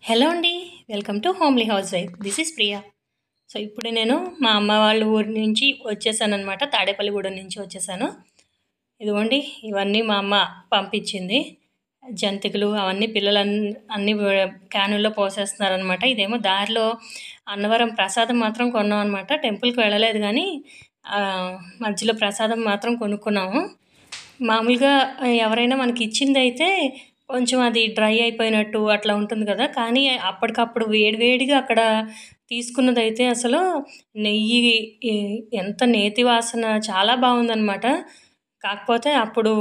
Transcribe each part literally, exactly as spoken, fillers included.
Hello అండి. Welcome to homely housewife. This is Priya. So ఇప్పుడు నేను మా అమ్మ వాళ్ళ ఊరి నుంచి వచ్చేసానమాట. తాడేపల్లిగూడెం నుంచి వచ్చేసాను. ఇదిగోండి ఇవన్నీ మా అమ్మ పంపించింది. జంతికలు అవన్నీ పిల్లలు అన్ని క్యానుల్లో పోసేస్తున్నారనమాట. ఇదేమో దారిలో అన్నవరం ప్రసాదం మాత్రం కొన్నాం అనమాట. టెంపుల్కి వెళ్ళలేదు కానీ మధ్యలో ప్రసాదం మాత్రం కొనుక్కున్నాము. మామూలుగా ఎవరైనా మనకి ఇచ్చింది అయితే కొంచెం అది డ్రై అయిపోయినట్టు అట్లా ఉంటుంది కదా. కానీ అప్పటికప్పుడు వేడివేడిగా అక్కడ తీసుకున్నదైతే అసలు నెయ్యి ఎంత నేతి వాసన చాలా బాగుందనమాట. కాకపోతే అప్పుడు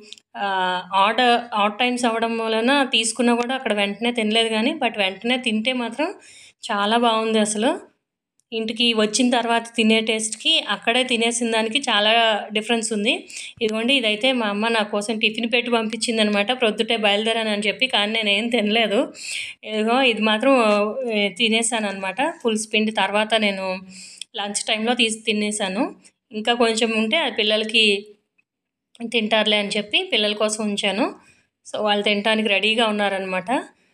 ఆడ్ ఆడ్ టైమ్స్ అవ్వడం వలన తీసుకున్నా కూడా అక్కడ వెంటనే తినలేదు కానీ బట్ వెంటనే తింటే మాత్రం చాలా బాగుంది. అసలు ఇంటికి వచ్చిన తర్వాత తినే టేస్ట్కి అక్కడే తినేసిన దానికి చాలా డిఫరెన్స్ ఉంది. ఇదిగోండి ఇదైతే మా అమ్మ నా కోసం టిఫిన్ పెట్టి పంపించింది అనమాట. ప్రొద్దుటే బయలుదేరాను అని చెప్పి, కానీ నేను ఏం తినలేదు. ఇదిగో ఇది మాత్రం తినేసాను అనమాట. పులుసు పిండి తర్వాత నేను లంచ్ టైంలో తీసి తినేసాను. ఇంకా కొంచెం ఉంటే అది పిల్లలకి తింటారులే అని చెప్పి పిల్లల కోసం ఉంచాను. సో వాళ్ళు తినడానికి రెడీగా ఉన్నారనమాట.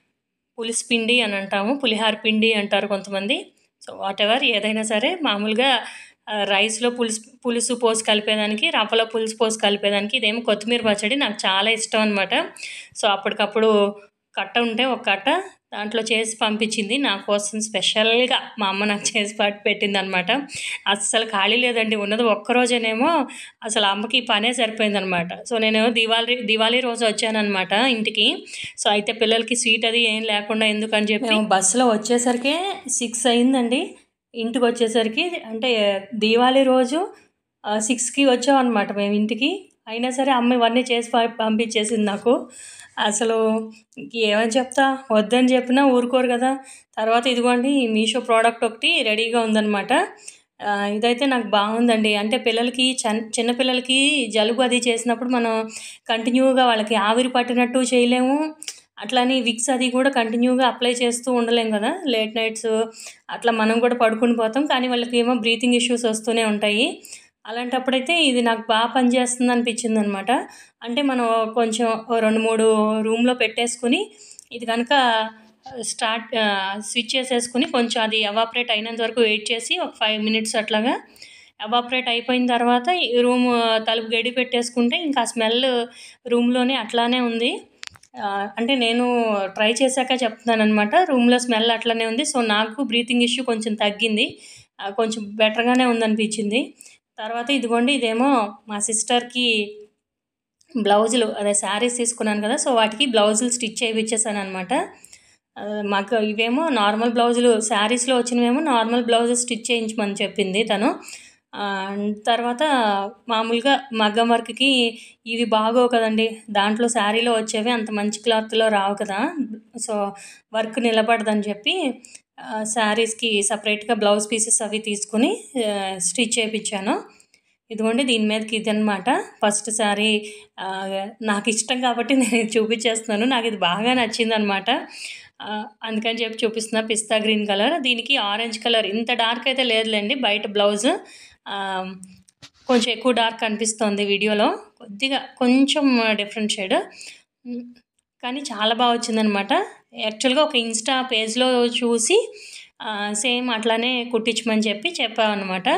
పులుసు పిండి అని అంటాము, పులిహార పిండి అంటారు కొంతమంది. సో వాట్ ఎవర్ ఏదైనా సరే మామూలుగా రైస్లో పులుసు పులుసు పోసి కలిపేదానికి, రవ్వలో పులుసు పోసి కలిపేదానికి ఇదేమో కొత్తిమీర పచ్చడి నాకు చాలా ఇష్టం అనమాట. సో అప్పటికప్పుడు కట్ట ఉంటే ఒక కట్ట దాంట్లో చేసి పంపించింది నా కోసం స్పెషల్గా. మా అమ్మ నాకు చేసి పట్టి పెట్టింది అనమాట. అస్సలు ఖాళీ లేదండి, ఉన్నది ఒక్కరోజేనేమో అసలు అమ్మకి పనే సరిపోయిందనమాట. సో నేను దివాళీ దివాళీ రోజు వచ్చానమాట ఇంటికి. సో అయితే పిల్లలకి స్వీట్ అది ఏం లేకుండా ఎందుకని చెప్పి బస్సులో వచ్చేసరికి సిక్స్ అయిందండి. ఇంటికి వచ్చేసరికి అంటే దివాళీ రోజు సిక్స్కి వచ్చామన్నమాట మేము ఇంటికి. అయినా సరే అమ్మ ఇవన్నీ చేసి పంపించేసింది నాకు. అసలు ఏమని చెప్తా, వద్దని చెప్పినా ఊరుకోరు కదా. తర్వాత ఇదిగోండి మీషో ప్రోడక్ట్ ఒకటి రెడీగా ఉందన్నమాట. ఇదైతే నాకు బాగుందండి. అంటే పిల్లలకి చన్ చిన్నపిల్లలకి జలుబు అది చేసినప్పుడు మనం కంటిన్యూగా వాళ్ళకి ఆవిరి పట్టినట్టు చేయలేము, అట్లానే విక్స్ అది కూడా కంటిన్యూగా అప్లై చేస్తూ ఉండలేం కదా. లేట్ నైట్స్ అట్లా మనం కూడా పడుకుని పోతాం, కానీ వాళ్ళకి ఏమో బ్రీతింగ్ ఇష్యూస్ వస్తూనే ఉంటాయి. అలాంటప్పుడైతే ఇది నాకు బాగా పనిచేస్తుంది అనిపించింది అనమాట. అంటే మనం కొంచెం రెండు మూడు రూమ్లో పెట్టేసుకుని ఇది కనుక స్టార్ట్ స్విచ్ చేసేసుకుని కొంచెం అది ఎవాపరేట్ అయినంత వరకు వెయిట్ చేసి ఒక ఫైవ్ మినిట్స్ అట్లాగా ఎవాపరేట్ అయిపోయిన తర్వాత రూమ్ తలుపు గడి పెట్టేసుకుంటే ఇంకా స్మెల్ రూమ్లోనే అట్లానే ఉంది. అంటే నేను ట్రై చేశాక చెప్తున్నాను అనమాట. రూమ్లో స్మెల్ అట్లనే ఉంది. సో నాకు బ్రీతింగ్ ఇష్యూ కొంచెం తగ్గింది, కొంచెం బెటర్గానే ఉందనిపించింది. తర్వాత ఇదిగోండి ఇదేమో మా సిస్టర్కి బ్లౌజులు అదే శారీస్ తీసుకున్నాను కదా, సో వాటికి బ్లౌజులు స్టిచ్ చేయించేసాను అనమాట. మాకు ఇవేమో నార్మల్ బ్లౌజులు, శారీస్లో వచ్చినవేమో నార్మల్ బ్లౌజు స్టిచ్ చేయించమని చెప్పింది తను. తర్వాత మామూలుగా మగ్గం వర్క్కి ఇవి బాగోవు కదండి, దాంట్లో శారీలో వచ్చేవి అంత మంచి క్లాత్లో రావు కదా. సో వర్క్ నిలబడదని చెప్పి శారీస్కి సపరేట్గా బ్లౌజ్ పీసెస్ అవి తీసుకుని స్టిచ్ చేయించాను. ఇదిగోండి దీని మీదకి ఇది అనమాట ఫస్ట్ శారీ. నాకు ఇష్టం కాబట్టి నేను చూపించేస్తున్నాను. నాకు ఇది బాగా నచ్చింది అనమాట, అందుకని చెప్పి చూపిస్తున్నా. పిస్తా గ్రీన్ కలర్, దీనికి ఆరెంజ్ కలర్ ఇంత డార్క్ అయితే లేదులేండి. బయట బ్లౌజ్ కొంచెం ఎక్కువ డార్క్ అనిపిస్తుంది వీడియోలో, కొద్దిగా కొంచెం డిఫరెంట్ షేడ్, కానీ చాలా బాగా వచ్చిందనమాట. యాక్చువల్గా ఒక ఇన్స్టా పేజ్లో చూసి సేమ్ అట్లానే కుట్టించమని చెప్పి చెప్పామన్నమాట.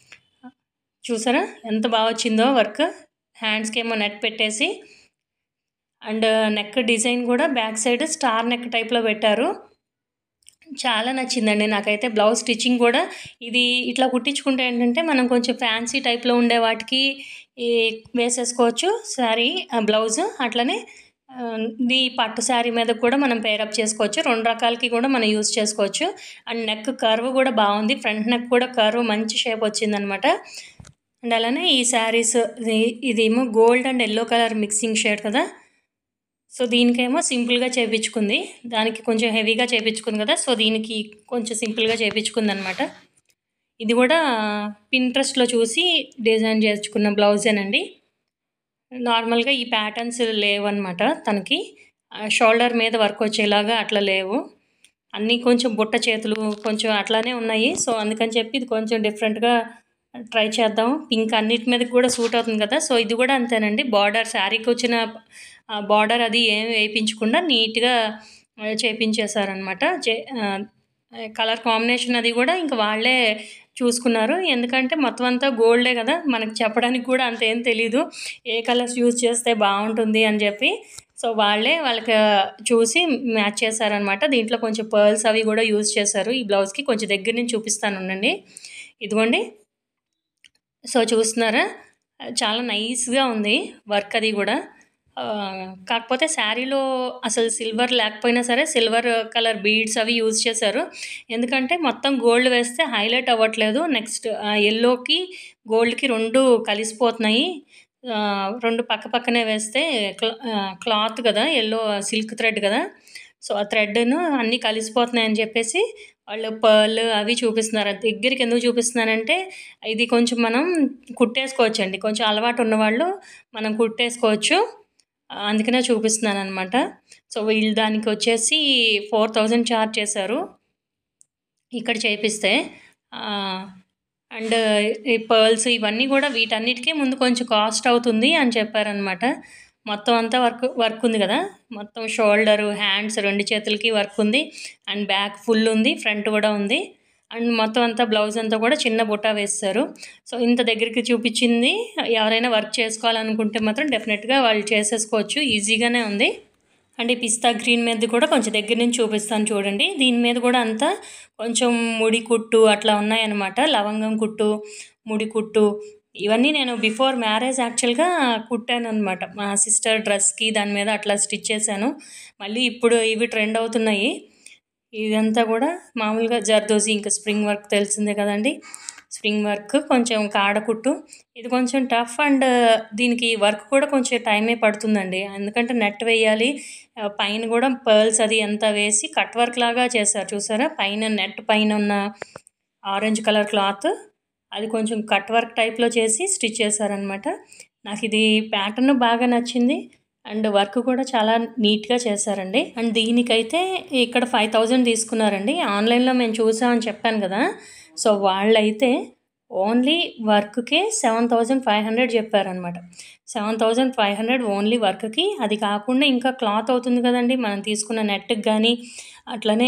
చూసారా ఎంత బాగా వచ్చిందో వర్క్. హ్యాండ్స్కి ఏమో నెట్ పెట్టేసి అండ్ నెక్ డిజైన్ కూడా బ్యాక్ సైడ్ స్టార్ నెక్ టైప్లో పెట్టారు. చాలా నచ్చిందండి నాకైతే. బ్లౌజ్ స్టిచ్చింగ్ కూడా ఇది ఇట్లా కుట్టించుకుంటే ఏంటంటే మనం కొంచెం ఫ్యాన్సీ టైప్లో ఉండే వాటికి వేసేసుకోవచ్చు శారీ బ్లౌజ్. అట్లనే ఈ పట్టు శారీ మీద కూడా మనం పేరప్ చేసుకోవచ్చు, రెండు రకాలకి కూడా మనం యూజ్ చేసుకోవచ్చు. అండ్ నెక్ కర్వ్ కూడా బాగుంది, ఫ్రంట్ నెక్ కూడా కర్వ్ మంచి షేప్ వచ్చిందనమాట. అండ్ అలానే ఈ శారీస్ ఇదేమో gold and yellow colour mixing shade కదా, సో దీనికేమో సింపుల్గా చేయించుకుంది, దానికి కొంచెం హెవీగా చేయించుకుంది కదా, సో దీనికి కొంచెం సింపుల్గా చేయించుకుంది అనమాట. ఇది కూడా పింట్రెస్ట్లో చూసి డిజైన్ చేసుకున్న బ్లౌజేనండి. నార్మల్గా ఈ ప్యాటర్న్స్ లేవన్నమాట తనకి, షోల్డర్ మీద వర్క్ వచ్చేలాగా అట్లా లేవు, అన్నీ కొంచెం బుట్ట చేతులు కొంచెం అట్లానే ఉన్నాయి. సో అందుకని చెప్పి ఇది కొంచెం డిఫరెంట్గా ట్రై చేద్దాం. పింక్ అన్నిటి మీద కూడా సూట్ అవుతుంది కదా. సో ఇది కూడా అంతేనండి, బార్డర్ శారీకి వచ్చిన బార్డర్ అది ఏమి వేయించకుండా నీట్గా చేపించేశారనమాట. చే కలర్ కాంబినేషన్ అది కూడా ఇంక వాళ్ళే చూసుకున్నారు. ఎందుకంటే మొత్తం అంతా గోల్డే కదా, మనకు చెప్పడానికి కూడా అంత ఏం తెలీదు ఏ కలర్స్ యూజ్ చేస్తే బాగుంటుంది అని చెప్పి. సో వాళ్ళే వాళ్ళకి చూసి మ్యాచ్ చేశారనమాట. దీంట్లో కొంచెం పర్ల్స్ అవి కూడా యూజ్ చేశారు ఈ బ్లౌజ్కి. కొంచెం దగ్గర నుంచి చూపిస్తాను ఉండండి. ఇదిగోండి, సో చూస్తున్నారా, చాలా నైస్గా ఉంది వర్క్ అది కూడా. కాకపోతే శారీలో అసలు సిల్వర్ లేకపోయినా సరే సిల్వర్ కలర్ బీడ్స్ అవి యూజ్ చేశారు. ఎందుకంటే మొత్తం గోల్డ్ వేస్తే హైలైట్ అవ్వట్లేదు. నెక్స్ట్ ఎల్లోకి గోల్డ్కి రెండు కలిసిపోతున్నాయి. రెండు పక్క పక్కనే వేస్తే క్లాత్ కదా, ఎల్లో సిల్క్ థ్రెడ్ కదా, సో ఆ థ్రెడ్ను అన్నీ కలిసిపోతున్నాయని చెప్పేసి వాళ్ళు పర్ల్ అవి చూపిస్తున్నారు. దగ్గరికి ఎందుకు చూపిస్తున్నానంటే ఇది కొంచెం మనం కుట్టేసుకోవచ్చు అండి. కొంచెం అలవాటు ఉన్నవాళ్ళు మనం కుట్టేసుకోవచ్చు, అందుకనే చూపిస్తున్నాను అనమాట. సో వీళ్ళు దానికి వచ్చేసి ఫోర్ థౌజండ్ ఛార్జ్ చేశారు ఇక్కడ చేపిస్తే. అండ్ ఈ పర్ల్స్ ఇవన్నీ కూడా వీటన్నిటికీ ముందు కొంచెం కాస్ట్ అవుతుంది అని చెప్పారనమాట. మొత్తం అంతా వర్క్ వర్క్ ఉంది కదా, మొత్తం షోల్డరు, హ్యాండ్స్, రెండు చేతులకి వర్క్ ఉంది. అండ్ బ్యాక్ ఫుల్ ఉంది, ఫ్రంట్ కూడా ఉంది. అండ్ మొత్తం అంతా బ్లౌజ్ అంతా కూడా చిన్న బుట్ట వేస్తారు. సో ఇంత దగ్గరికి చూపించింది ఎవరైనా వర్క్ చేసుకోవాలనుకుంటే మాత్రం డెఫినెట్గా వాళ్ళు చేసేసుకోవచ్చు, ఈజీగానే ఉంది. అండ్ ఈ పిస్తా గ్రీన్ మీద కూడా కొంచెం దగ్గర నుంచి చూపిస్తాను చూడండి. దీని మీద కూడా అంతా కొంచెం ముడి కుట్టు అట్లా ఉన్నాయన్నమాట. లవంగం కుట్టు, ముడి కుట్టు ఇవన్నీ నేను బిఫోర్ మ్యారేజ్ యాక్చువల్గా కుట్టాను అనమాట. మా సిస్టర్ డ్రెస్కి దాని మీద అట్లా స్టిచ్ చేశాను. మళ్ళీ ఇప్పుడు ఇవి ట్రెండ్ అవుతున్నాయి. ఇదంతా కూడా మామూలుగా జర్దోజీ, ఇంకా స్ప్రింగ్ వర్క్ తెలిసిందే కదండి, స్ప్రింగ్ వర్క్, కొంచెం కాడకుట్టు. ఇది కొంచెం టఫ్ అండ్ దీనికి వర్క్ కూడా కొంచెం టైమే పడుతుందండి. ఎందుకంటే నెట్ వేయాలి, పైన కూడా పర్ల్స్ అది అంతా వేసి కట్ వర్క్ లాగా చేశారు చూసారా. పైన నెట్ పైన ఉన్న ఆరెంజ్ కలర్ క్లాత్ అది కొంచెం కట్ వర్క్ టైప్లో చేసి స్టిచ్ చేశారనమాట. నాకు ఇది ప్యాటర్న్ బాగా నచ్చింది అండ్ వర్క్ కూడా చాలా నీట్గా చేశారండి. అండ్ దీనికైతే ఇక్కడ ఫైవ్ థౌజండ్ తీసుకున్నారండి. ఆన్లైన్లో మేము చూసామని చెప్పాను కదా, సో వాళ్ళైతే ఓన్లీ వర్క్కే సెవెన్ థౌజండ్ ఫైవ్ హండ్రెడ్ చెప్పారనమాట. Seven thousand five hundred only వర్క్కి. అది కాకుండా ఇంకా క్లాత్ అవుతుంది కదండి మనం తీసుకున్న నెట్కి కానీ, అట్లనే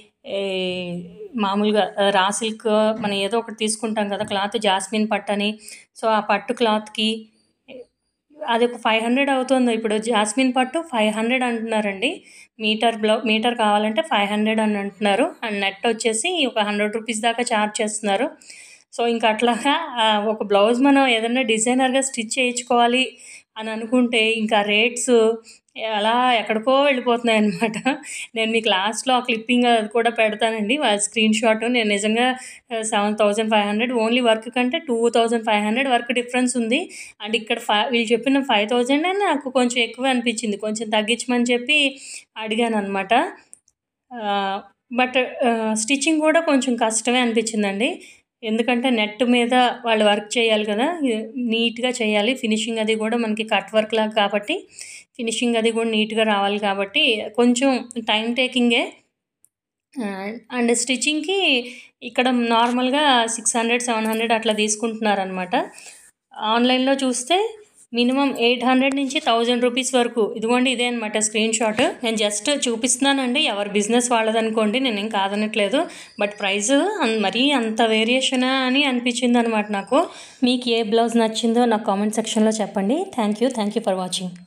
మామూలుగా రా సిల్క్ మనం ఏదో ఒకటి తీసుకుంటాం కదా క్లాత్, జాస్మిన్ పట్టు అని, సో ఆ పట్టు క్లాత్కి అది ఒక ఫైవ్ హండ్రెడ్ అవుతుంది. ఇప్పుడు జాస్మిన్ పట్టు ఫైవ్ హండ్రెడ్ అంటున్నారండి. మీటర్ బ్లౌ మీటర్ కావాలంటే ఫైవ్ హండ్రెడ్ అని అంటున్నారు. అండ్ నెట్ వచ్చేసి ఒక హండ్రెడ్ రూపీస్ దాకా ఛార్జ్ చేస్తున్నారు. సో ఇంకా అట్లాగా ఒక బ్లౌజ్ మనం ఏదైనా డిజైనర్గా స్టిచ్ చేయించుకోవాలి అని అనుకుంటే ఇంకా రేట్స్ అలా ఎక్కడికో వెళ్ళిపోతున్నాయి అనమాట. నేను మీకు లాస్ట్లో ఆ క్లిప్పింగ్ అది కూడా పెడతానండి, స్క్రీన్ షాట్. నేను నిజంగా seven thousand five hundred only work కంటే two thousand five hundred work difference ఉంది. అండ్ ఇక్కడ ఫైవ్ వీళ్ళు చెప్పిన ఫైవ్ థౌజండ్ అని నాకు కొంచెం ఎక్కువ అనిపించింది. కొంచెం తగ్గించమని చెప్పి అడిగాను అనమాట. బట్ స్టిచ్చింగ్ కూడా కొంచెం కష్టమే అనిపించిందండి. ఎందుకంటే నెట్ మీద వాళ్ళు వర్క్ చేయాలి కదా, నీట్గా చేయాలి. ఫినిషింగ్ అది కూడా మనకి కట్ వర్క్ లాగా కాబట్టి ఫినిషింగ్ అది కూడా నీట్గా రావాలి కాబట్టి కొంచెం టైం టేకింగే. అండ్ స్టిచ్చింగ్కి ఇక్కడ నార్మల్గా సిక్స్ హండ్రెడ్ సెవెన్ హండ్రెడ్ అట్లా తీసుకుంటున్నారనమాట. ఆన్లైన్లో చూస్తే మినిమం ఎయిట్ హండ్రెడ్ నుంచి థౌజండ్ రూపీస్ వరకు. ఇదిగోండి ఇదే అనమాట స్క్రీన్ షాట్. నేను జస్ట్ చూపిస్తున్నానండి, ఎవరి బిజినెస్ వాళ్ళదనుకోండి, నేను ఏం కాదనట్లేదు. బట్ ప్రైస్ మరీ అంత వేరియేషనా అని అనిపించింది అనమాట నాకు. మీకు ఏ బ్లౌజ్ నచ్చిందో నాకు కామెంట్ సెక్షన్లో చెప్పండి. Thank you thank you for watching.